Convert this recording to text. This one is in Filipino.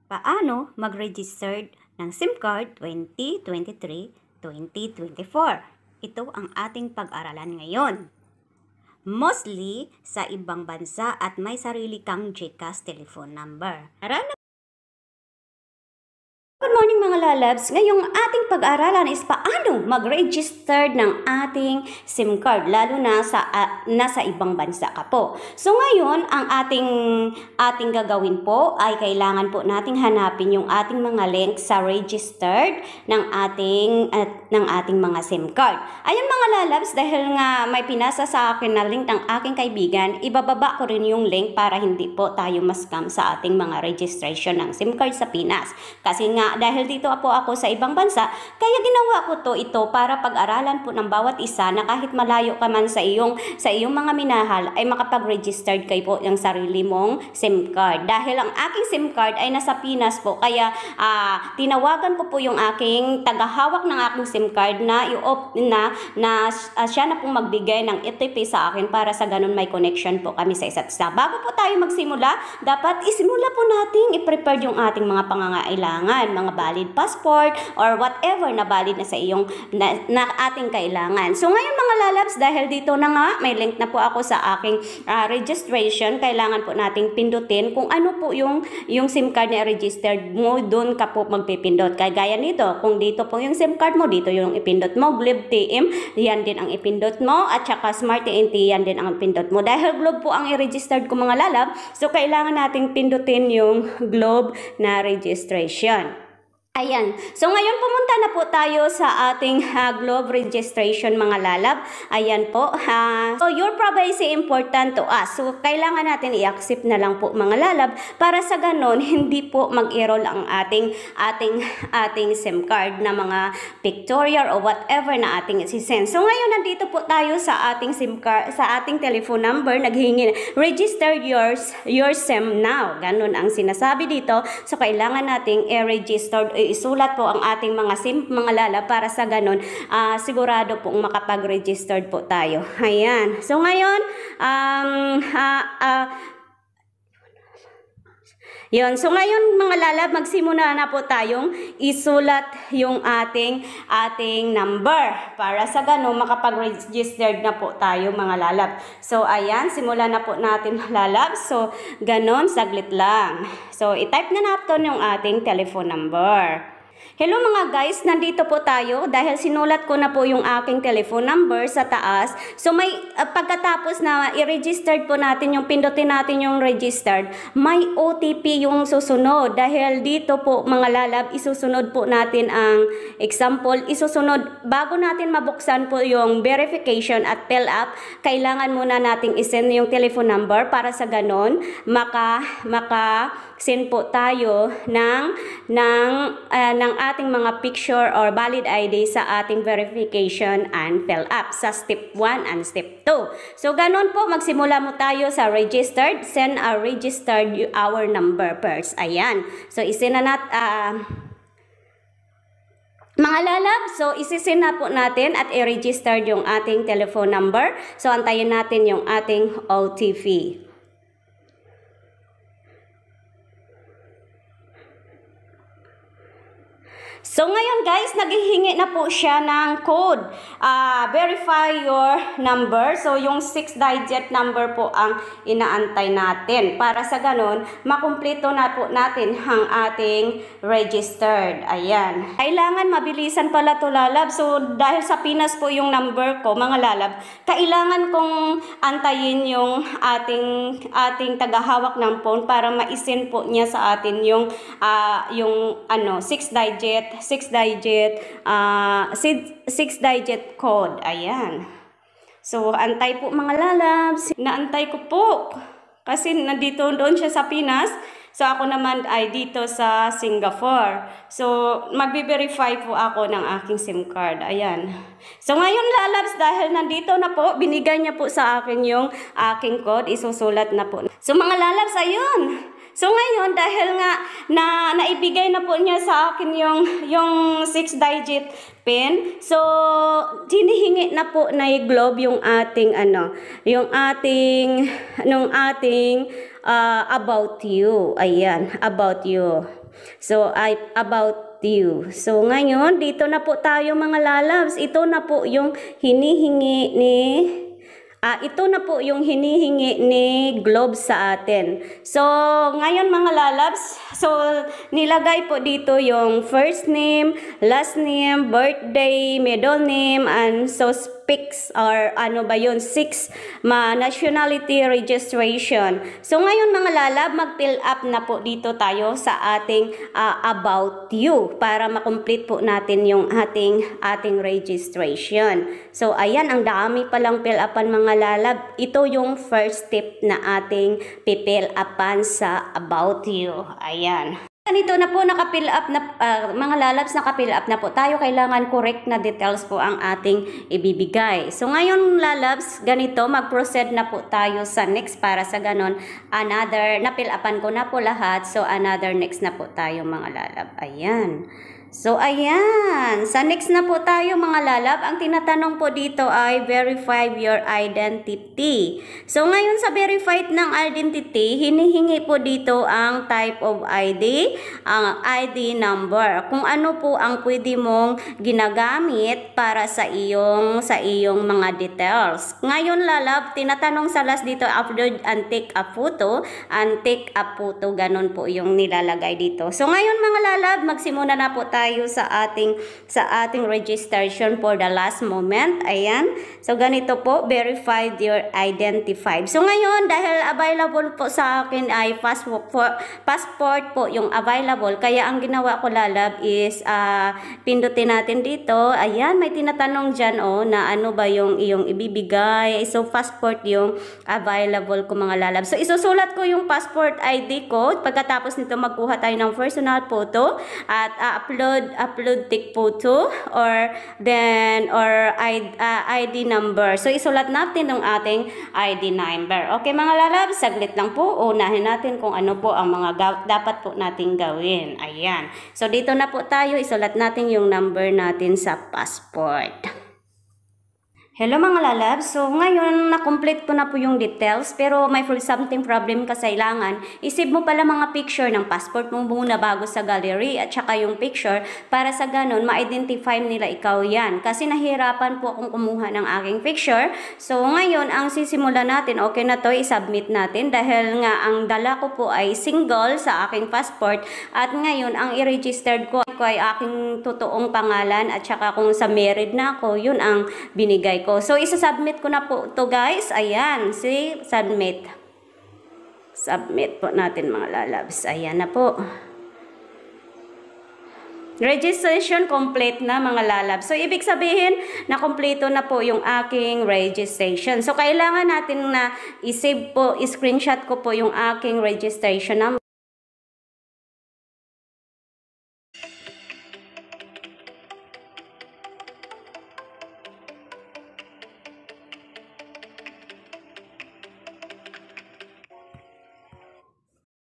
Paano mag-registered ng SIM card 2023-2024? Ito ang ating pag-aralan ngayon. Mostly sa ibang bansa at may sarili kang GCash telephone number. Good morning mga lalabs! Ngayong ating pag-aaralan is paano mag-register ng ating SIM card, lalo na nasa ibang bansa ka po. So ngayon, ang ating gagawin po ay kailangan po nating hanapin yung ating mga link sa registered ng ating mga SIM card. Ayun mga lalabs, dahil nga may pinasa sa akin na link ng aking kaibigan, ibababa ko rin yung link para hindi po tayo ma-scam sa ating mga registration ng SIM card sa Pinas. Kasi nga, dahil dito po ako sa ibang bansa, kaya ginawa ko ito para pag-aralan po ng bawat isa na kahit malayo ka man sa iyong mga minahal ay makapag-registered kayo po ng sarili mong SIM card. Dahil ang aking SIM card ay nasa Pinas po, kaya tinawagan ko po yung aking tagahawak ng aking SIM card na siya na pong magbigay ng OTP sa akin para sa ganun may connection po kami sa isa't isa. Bago po tayo magsimula, dapat isimula po natin i-prepare yung ating mga pangangailangan, mga valid passport or whatever na valid na sa iyong na ating kailangan. So ngayon mga lalabs, dahil dito na nga may link na po ako sa aking registration, kailangan po nating pindutin kung ano po yung SIM card na registered mo, doon ka po magpipindot. Kaya nito, kung dito po yung SIM card mo, dito yung ipindot mo. Globe TM, yan din ang ipindot mo, at saka Smart TNT, yan din ang ipindot mo. Dahil Globe po ang i-registered ko mga lalab, so kailangan nating pindutin yung Globe na registration. Ayan. So ngayon pumunta na po tayo sa ating Globe registration mga lalab. Ayan po. So your privacy important to us. So kailangan natin i-accept na lang po mga lalab para sa ganon hindi po mag-enroll ang ating SIM card na mga pictorial or whatever na ating isi-send. So ngayon nandito po tayo sa ating SIM card, sa ating telephone number, naghingi register your SIM now. Ganon ang sinasabi dito. So kailangan nating i-register, isulat po ang ating mga SIM mga lala para sa ganun sigurado pong makapag-registered po tayo. Ayan. So ngayon yun. So ngayon mga lalab, magsimula na po tayong isulat yung ating number para sa ganun makapag-registered na po tayo mga lalab. So ayan, simulan na po natin lalab. So ganun, saglit lang. So i-type na natin yung ating telephone number. Hello mga guys, nandito po tayo dahil sinulat ko na po yung aking telephone number sa taas. So may pagkatapos na i-registered po natin, yung pindutin natin yung registered, may OTP yung susunod. Dahil dito po mga lalab, isusunod po natin ang example. Isusunod, bago natin mabuksan po yung verification at fill up, kailangan muna nating isend yung telephone number para sa ganon maka-send po tayo ng ating mga picture or valid ID sa ating verification and fill up sa step 1 and step 2. So ganon po, magsimula mo tayo sa registered, send a registered our number first. Ayan. So isend na mga lalab, so isisin na po natin at i-register yung ating telephone number. So antayin natin yung ating OTP. So ngayon guys, naghihingi na po siya ng code. Verify your number. So yung 6-digit number po ang inaantay natin. Para sa ganon, makumpleto na po natin ang ating registered. Ayan. Kailangan mabilisan pala to lalab. So dahil sa Pinas po yung number ko, mga lalab, kailangan kong antayin yung ating tagahawak ng phone para ma-send po niya sa atin yung 6-digit code. Ayan. So, antay po mga lalabs. Naantay ko po. Kasi nandito doon siya sa Pinas. So, ako naman ay dito sa Singapore. So, magbe-verify po ako ng aking SIM card. Ayan. So, ngayon lalabs, dahil nandito na po, binigay niya po sa akin yung aking code. Isusulat na po. So, mga lalabs, ayun. So ngayon, dahil nga naibigay na po niya sa akin yung 6-digit PIN, so hinihingi na po na i-Globe yung ating about you. Ayan, about you. So, about you. So, ngayon, dito na po tayo mga lalabs. Ito na po yung hinihingi ni Globe sa atin. So, ngayon mga lalabs, so nilagay po dito yung first name, last name, birthday, middle name, and so speaks or ano ba yun, 6 nationality registration. So, ngayon mga lalab, mag-fill up na po dito tayo sa ating about you para makomplete po natin yung ating registration. So, ayan, ang dami palang fill upan mga lalab. Ito yung first step na ating pipill upan sa about you. Ayan. Ganito na po, naka-fill up na, mga lalabs, naka-fill up na po tayo. Kailangan correct na details po ang ating ibibigay. So, ngayon lalabs, ganito, mag-proceed na po tayo sa next para sa ganon. Na-fill upan ko na po lahat. So, another next na po tayo mga lalab. Ayan. So, ayan. Sa next na po tayo mga lalab. Ang tinatanong po dito ay verify your identity. So, ngayon sa verified ng identity, hinihingi po dito ang type of ID, ang ID number. Kung ano po ang pwede mong ginagamit para sa iyong mga details. Ngayon lalab, tinatanong sa last dito, upload and take a photo. And take a photo, ganon po yung nilalagay dito. So, ngayon mga lalab, magsimula na po tayo sa ating registration for the last moment. Ayan. So, ganito po, verified your identified. So, ngayon, dahil available po sa akin ay passport po yung available. Kaya, ang ginawa ko lalab is, pindutin natin dito. Ayan, may tinatanong dyan, na ano ba yung iyong ibibigay. So, passport yung available ko mga lalab. So, isusulat ko yung passport ID ko. Pagkatapos nito, magkuha tayo ng personal photo at upload tick photo or ID number. So, isulat natin ng ating ID number. Okay mga lalab, saglit lang po. Unahin natin kung ano po ang mga dapat po nating gawin. Ayan. So, dito na po tayo. Isulat natin yung number natin sa passport. Hello mga lalab, so ngayon na-complete ko na po yung details pero may something problem kasailangan. Isave mo pala mga picture ng passport mo muna bago sa gallery at saka yung picture para sa ganon ma-identify nila ikaw yan. Kasi nahirapan po akong kumuha ng aking picture. So ngayon ang sisimula natin, okay na to, i-submit natin dahil nga ang dala ko po ay single sa aking passport at ngayon ang i-registered ko ay aking totoong pangalan at saka kung sa married na ako, yun ang binigay ko. So, isa-submit ko na po to guys. Ayan, see? Submit. Submit po natin mga lalabs. Ayan na po. Registration complete na mga lalabs. So, ibig sabihin na kompleto na po yung aking registration. So, kailangan natin na i-save po, i-screenshot ko po yung aking registration number.